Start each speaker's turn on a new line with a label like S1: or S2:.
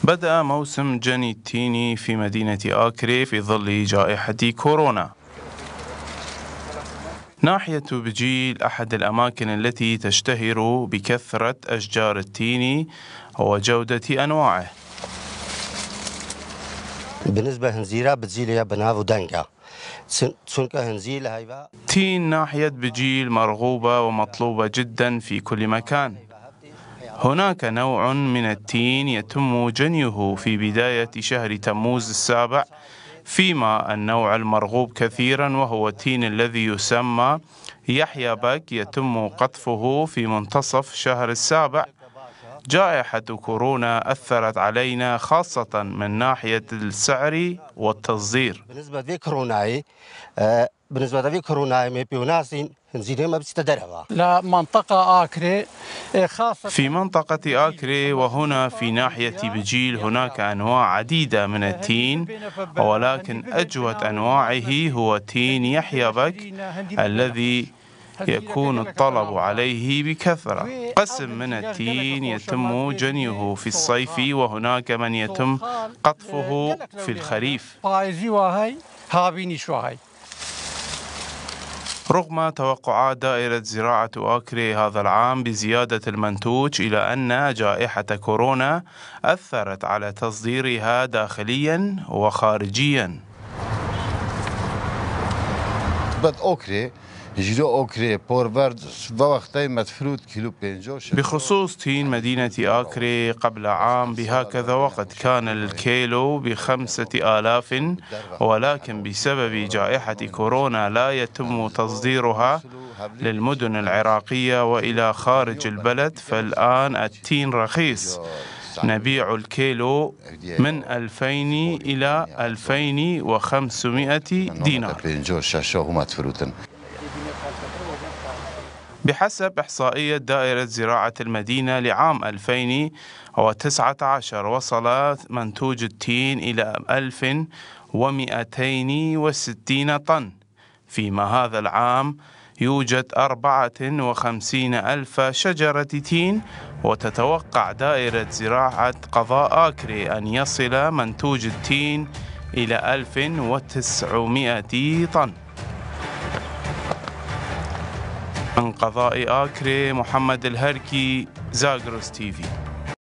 S1: بدأ موسم جني التين في مدينة آكري في ظل جائحة كورونا. ناحية بجيل أحد الأماكن التي تشتهر بكثرة أشجار التين وجودة أنواعه.
S2: بالنسبة هنزيرة بتزيل بناف ودنجا
S1: تين ناحية بجيل مرغوبة ومطلوبة جدا في كل مكان. هناك نوع من التين يتم جنيه في بداية شهر تموز السابع، فيما النوع المرغوب كثيرا وهو التين الذي يسمى يحيى بك يتم قطفه في منتصف شهر السابع. جائحة كورونا أثرت علينا خاصة من ناحية السعر والتصدير.
S2: بالنسبة لكورونا ما بيوناسين هنزيرة ما بتستدرها.
S3: لا منطقة آكري خاصة
S1: في منطقة آكري وهنا في ناحية بجيل هناك أنواع عديدة من التين، ولكن أجود أنواعه هو تين يحيى بك الذي يكون الطلب عليه بكثرة. قسم من التين يتم جنيه في الصيف وهناك من يتم قطفه في الخريف. رغم توقعات دائرة زراعة آكري هذا العام بزيادة المنتوج، إلى أن جائحة كورونا أثرت على تصديرها داخليا وخارجيا. بخصوص تين مدينة آكري قبل عام بهكذا وقت كان الكيلو ب5,000، ولكن بسبب جائحة كورونا لا يتم تصديرها للمدن العراقية وإلى خارج البلد، فالآن التين رخيص، نبيع الكيلو من 2000 إلى 2500 دينار. بحسب إحصائية دائرة زراعة المدينة لعام 2019 وصل منتوج التين إلى 1260 طن، فيما هذا العام يوجد 54,000 شجرة تين، وتتوقع دائرة زراعة قضاء آكري أن يصل منتوج التين إلى 1900 طن. من قضاء آكري محمد الهركي، زاغروس تيفي.